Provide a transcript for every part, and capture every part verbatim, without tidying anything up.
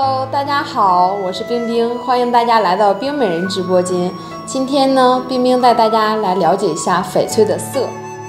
Hello， 大家好，我是冰冰，欢迎大家来到冰美人直播间。今天呢，冰冰带大家来了解一下翡翠的色。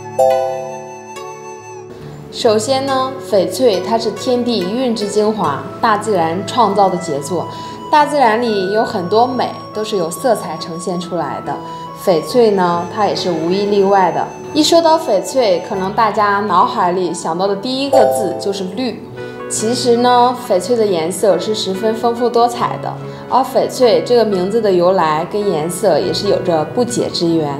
首先呢，翡翠它是天地一韵之精华，大自然创造的杰作。大自然里有很多美都是由色彩呈现出来的，翡翠呢，它也是无一例外的。一说到翡翠，可能大家脑海里想到的第一个字就是绿。其实呢，翡翠的颜色是十分丰富多彩的，而翡翠这个名字的由来跟颜色也是有着不解之缘。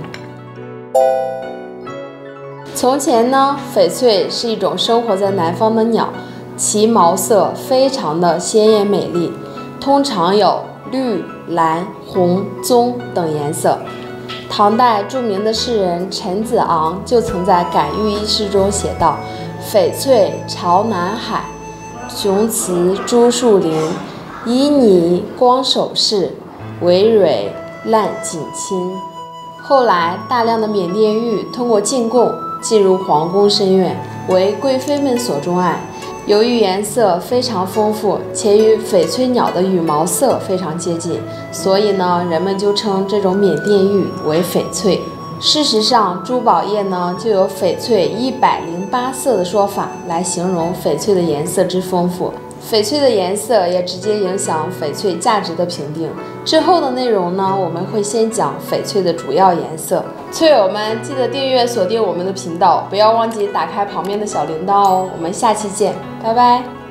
从前呢，翡翠是一种生活在南方的鸟，其毛色非常的鲜艳美丽，通常有绿、蓝、红、棕等颜色。唐代著名的诗人陈子昂就曾在《感遇》一诗中写道：“翡翠朝南海，雄雌朱树林，旖旎光首饰，葳蕤烂锦衾。”后来，大量的缅甸玉通过进贡进入皇宫深院，为贵妃们所钟爱。由于颜色非常丰富，且与翡翠鸟的羽毛色非常接近，所以呢，人们就称这种缅甸玉为翡翠。事实上，珠宝业呢就有翡翠一百零八色的说法来形容翡翠的颜色之丰富。翡翠的颜色也直接影响翡翠价值的评定。之后的内容呢，我们会先讲翡翠的主要颜色。翠友们记得订阅锁定我们的频道，不要忘记打开旁边的小铃铛哦。我们下期见，拜拜。